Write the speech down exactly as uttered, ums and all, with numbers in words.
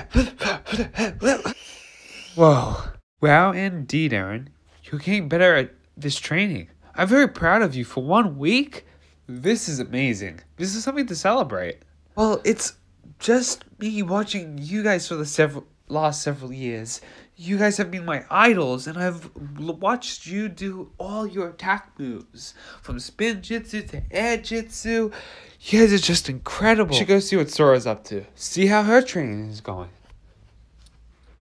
Whoa. Wow, indeed, Arin. You're getting better at this training. I'm very proud of you for one week. This is amazing. This is something to celebrate. Well, it's just me watching you guys for the several last several years. You guys have been my idols, and I've l- watched you do all your attack moves. From spin jitsu to air jitsu. You guys are just incredible. You should go see what Sora's up to. See how her training is going.